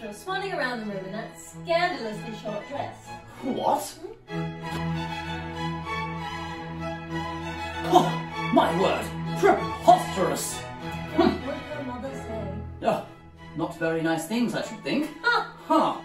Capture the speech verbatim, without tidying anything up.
you're swanning around the room in that scandalously short dress. What? Oh, my word! Preposterous! What would her mother say? Oh, not very nice things, I should think. Ah! Huh.